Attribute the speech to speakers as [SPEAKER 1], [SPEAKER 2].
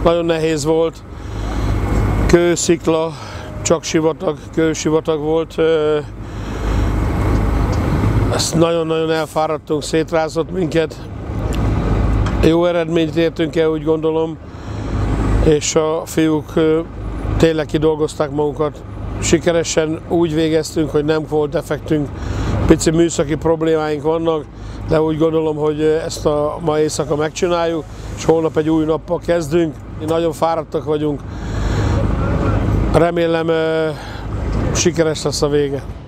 [SPEAKER 1] nagyon nehéz volt, kő, szikla, csak sivatag, kősivatag volt. Ezt nagyon-nagyon elfáradtunk, szétrázott minket. Jó eredményt értünk el, úgy gondolom, és a fiúk tényleg kidolgozták magukat. Sikeresen úgy végeztünk, hogy nem volt defektünk, pici műszaki problémáink vannak, de úgy gondolom, hogy ezt a ma éjszaka megcsináljuk, és holnap egy új nappal kezdünk. Nagyon fáradtak vagyunk, remélem sikeres lesz a vége.